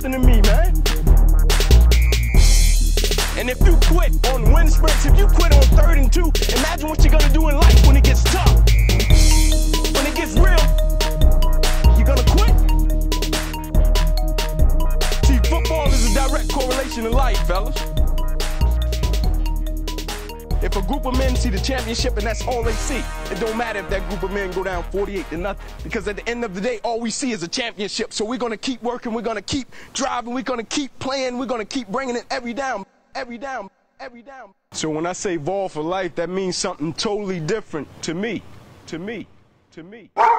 listen to me, man. And if you quit on wind sprints, if you quit on 3rd and 2, imagine what you're gonna do in life when it gets tough. When it gets real, you're gonna quit. See, football is a direct correlation to life, fellas. If a group of men see the championship and that's all they see, it don't matter if that group of men go down 48-0, because at the end of the day, all we see is a championship. So we're gonna keep working, we're gonna keep driving, we're gonna keep playing, we're gonna keep bringing it every down. Every down, every down. So when I say Vol for life, that means something totally different to me, to me, to me.